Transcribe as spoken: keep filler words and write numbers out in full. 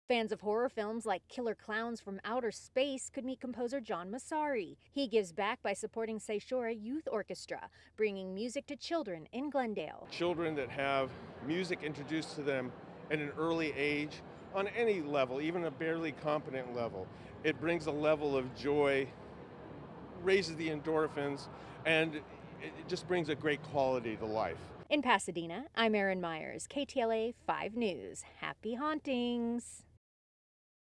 Fans of horror films like Killer Clowns from Outer Space could meet composer John Massari. He gives back by supporting Caesura Youth Orchestra, bringing music to children in Glendale. Children that have music introduced to them at an early age, on any level, even a barely competent level, it brings a level of joy, raises the endorphins, and it just brings a great quality to life. In Pasadena, I'm Erin Myers, K T L A five News. Happy hauntings!